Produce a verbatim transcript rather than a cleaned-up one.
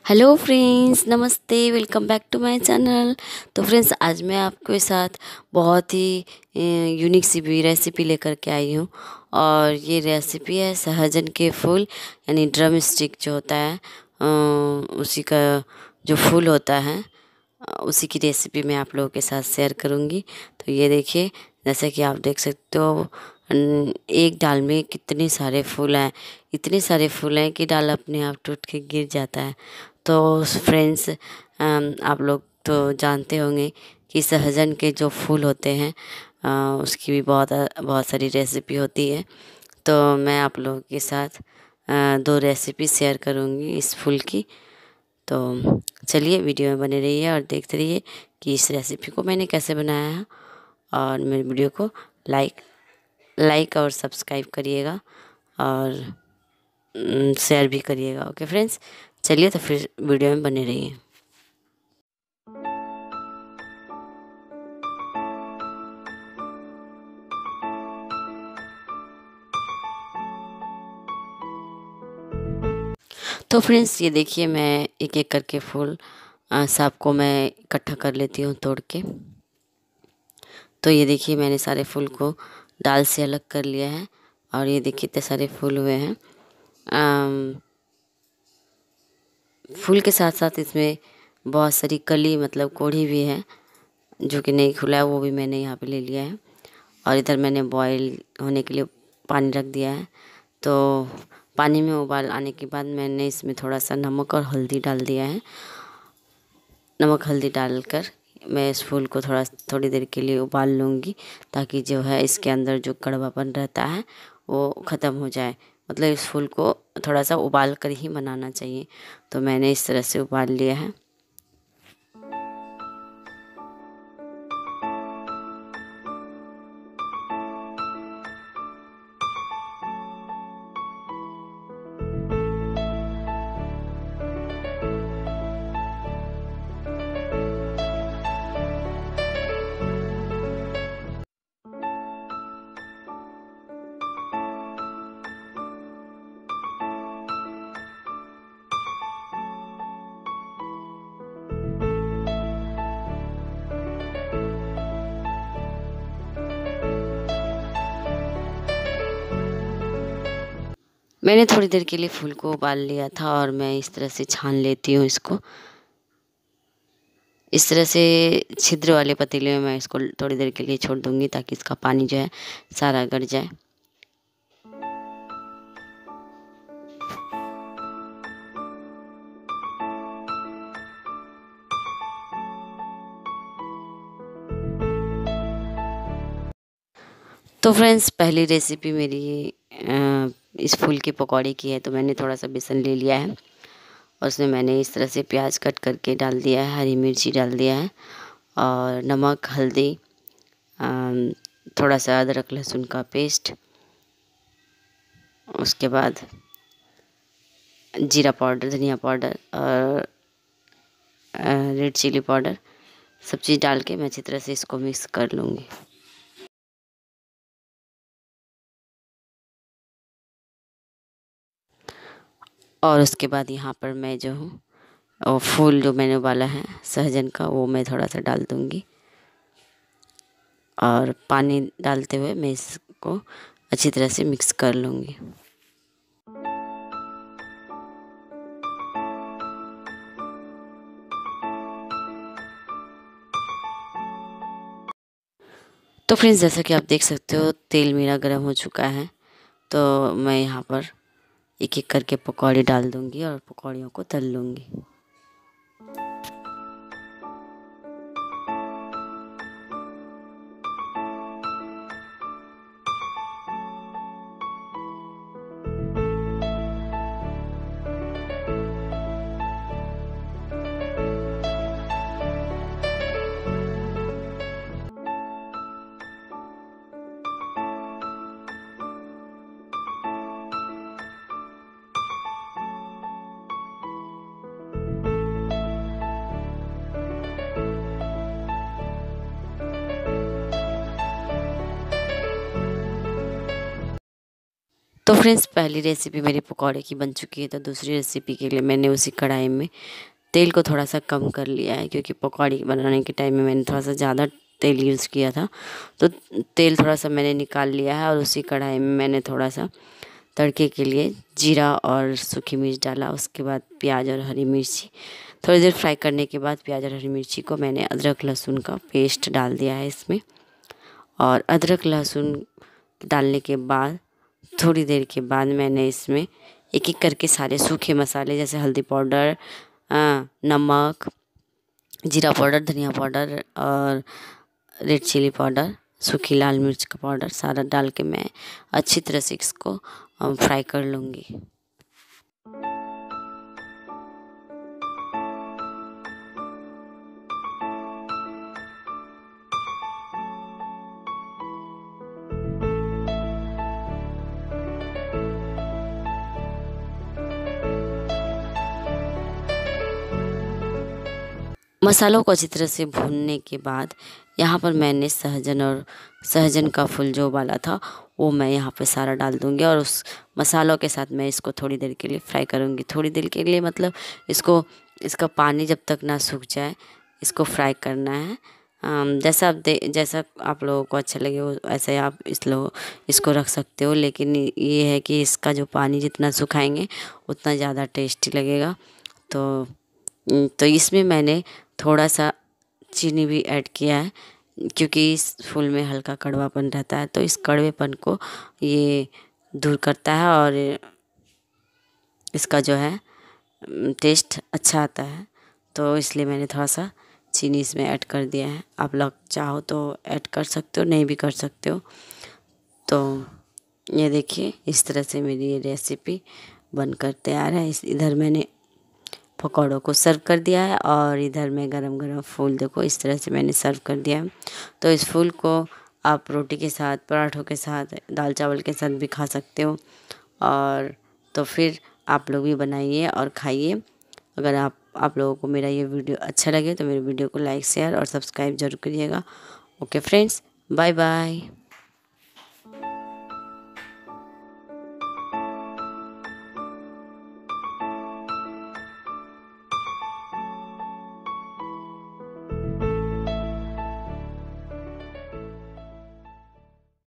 Hello friends, नमस्ते। Welcome back to my channel. तो friends, आज मैं आपके साथ बहुत ही यूनिक सी भी रेसिपी लेकर के आई हूँ। और ये रेसिपी है सहजन के फूल, यानी ड्रम स्टिक जो होता है, अ, उसी का जो फूल होता है, अ, उसी की रेसिपी मैं आप लोगों के साथ शेयर करूँगी। तो ये देखिए, जैसे कि आप देख सकते हो, अन- एक डाल में कितने सारे फूल हैं। इतने सारे फूल हैं कि डाल अपने आप टूट के गिर जाता है। तो फ्रेंड्स, आप लोग तो जानते होंगे कि सहजन के जो फूल होते हैं, अ, उसकी भी बहुत बहुत सारी रेसिपी होती है। तो मैं आप लोगों के साथ अ, दो रेसिपी शेयर करूँगी इस फूल की। तो चलिए, वीडियो में बने रहिए और देखते रहिए कि इस रेसिपी को मैंने कैसे बनाया है। और मेरे वीडियो को लाइक लाइक और सब्सक्राइब करिएगा और शेयर भी करिएगा। ओके फ्रेंड्स, चलिए तो फिर वीडियो में बने रहिए। तो फ्रेंड्स, ये देखिए, मैं एक एक करके फूल अ, सबको मैं इकट्ठा कर लेती हूँ तोड़ के। तो ये देखिए, मैंने सारे फूल को डाल से अलग कर लिया है। और ये देखिए, इतने सारे फूल हुए हैं। अम, फूल के साथ साथ इसमें बहुत सारी कली, मतलब कोढ़ी भी है, जो कि नहीं खुला है, वो भी मैंने यहाँ पे ले लिया है। और इधर मैंने बॉईल होने के लिए पानी रख दिया है। तो पानी में उबाल आने के बाद मैंने इसमें थोड़ा सा नमक और हल्दी डाल दिया है। नमक हल्दी डालकर मैं इस फूल को थोड़ा थोड़ी देर के लिए उबाल लूँगी, ताकि जो है इसके अंदर जो कड़वापन रहता है वो ख़त्म हो जाए। मतलब इस फूल को थोड़ा सा उबाल कर ही बनाना चाहिए। तो मैंने इस तरह से उबाल लिया है। मैंने थोड़ी देर के लिए फूल को उबाल लिया था और मैं इस तरह से छान लेती हूँ इसको। इस तरह से छिद्र वाले पतीले में मैं इसको थोड़ी देर के लिए छोड़ दूँगी, ताकि इसका पानी जो है सारा गड़ जाए। तो फ्रेंड्स, पहली रेसिपी मेरी अ, इस फूल की पकौड़ी की है। तो मैंने थोड़ा सा बेसन ले लिया है और उसमें मैंने इस तरह से प्याज कट करके डाल दिया है, हरी मिर्ची डाल दिया है, और नमक, हल्दी, अम, थोड़ा सा अदरक लहसुन का पेस्ट, उसके बाद जीरा पाउडर, धनिया पाउडर और रेड चिली पाउडर, सब चीज़ डाल के मैं अच्छी तरह से इसको मिक्स कर लूँगी। और उसके बाद यहाँ पर मैं जो हूँ, और फूल जो मैंने उबाला है सहजन का, वो मैं थोड़ा सा डाल दूँगी। और पानी डालते हुए मैं इसको अच्छी तरह से मिक्स कर लूँगी। तो फ्रेंड्स, जैसा कि आप देख सकते हो, तेल मेरा गर्म हो चुका है। तो मैं यहाँ पर एक एक करके पकौड़ी डाल दूँगी और पकौड़ियों को तल लूँगी। तो फ्रेंड्स पहली रेसिपी मेरी पकौड़े की बन चुकी है। तो दूसरी रेसिपी के लिए मैंने उसी कढ़ाई में तेल को थोड़ा सा कम कर लिया है, क्योंकि पकौड़ी बनाने के टाइम में मैंने थोड़ा सा ज़्यादा तेल यूज़ किया था। तो तेल थोड़ा सा मैंने निकाल लिया है और उसी कढ़ाई में मैंने थोड़ा सा तड़के के लिए जीरा और सूखी मिर्च डाला। उसके बाद प्याज और हरी मिर्ची थोड़ी देर फ्राई करने के बाद प्याज और हरी मिर्ची को मैंने अदरक लहसुन का पेस्ट डाल दिया है इसमें। और अदरक लहसुन डालने के बाद थोड़ी देर के बाद मैंने इसमें एक एक करके सारे सूखे मसाले जैसे हल्दी पाउडर, नमक, जीरा पाउडर, धनिया पाउडर और रेड चिली पाउडर, सूखी लाल मिर्च का पाउडर सारा डाल के मैं अच्छी तरह से इसको फ्राई कर लूँगी। मसालों को अच्छी तरह से भूनने के बाद यहाँ पर मैंने सहजन और सहजन का फूल जो उबाला था वो मैं यहाँ पे सारा डाल दूँगी और उस मसालों के साथ मैं इसको थोड़ी देर के लिए फ्राई करूँगी। थोड़ी देर के लिए मतलब इसको इसका पानी जब तक ना सूख जाए इसको फ्राई करना है। अम, जैसा आप दे जैसा आप लोगों को अच्छा लगे वो ऐसे आप इस लो इसको रख सकते हो, लेकिन ये है कि इसका जो पानी जितना सुखाएंगे उतना ज़्यादा टेस्टी लगेगा। तो तो इसमें मैंने थोड़ा सा चीनी भी ऐड किया है, क्योंकि इस फूल में हल्का कड़वापन रहता है, तो इस कड़वेपन को ये दूर करता है और इसका जो है टेस्ट अच्छा आता है। तो इसलिए मैंने थोड़ा सा चीनी इसमें ऐड कर दिया है। आप लोग चाहो तो ऐड कर सकते हो, नहीं भी कर सकते हो। तो ये देखिए इस तरह से मेरी ये रेसिपी बनकर तैयार है। इस इधर मैंने पकौड़ों को सर्व कर दिया है और इधर मैं गरम गरम फूल देखो इस तरह से मैंने सर्व कर दिया है। तो इस फूल को आप रोटी के साथ, पराठों के साथ, दाल चावल के साथ भी खा सकते हो। और तो फिर आप लोग भी बनाइए और खाइए। अगर आप आप लोगों को मेरा ये वीडियो अच्छा लगे तो मेरे वीडियो को लाइक, शेयर और सब्सक्राइब जरूर करिएगा। Okay friends, bye bye.